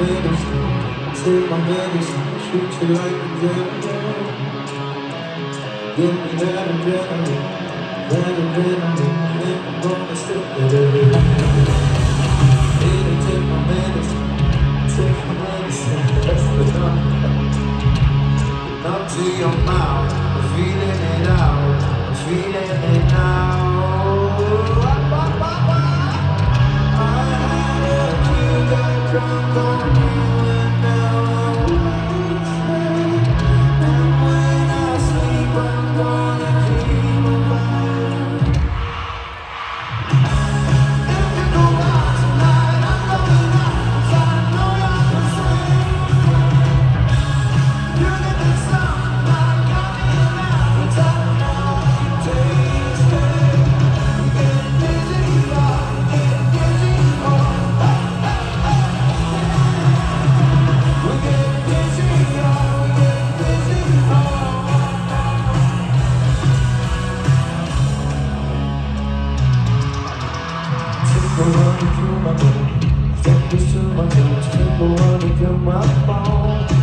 medicine, take my medicine, treat you like a devil. Give me that adrenaline, make me wanna step it away. Baby, take my medicine, that's the number. Up to your mouth, I'm feeling it out, I'm feeling it now. I had a few, got drunk on you, and now I'm wasted. And when I sleep, I'm gonna dream about you. If you go out tonight, I'm going out, 'cause I know you're persuaded. You get the sound like coming out, but I don't know what you taste it. We get dizzy, oh, we get dizzy, oh. We get dizzy, oh, we get dizzy, oh. Tingle running through my bones, fingers to my toes, tingle running through my bones.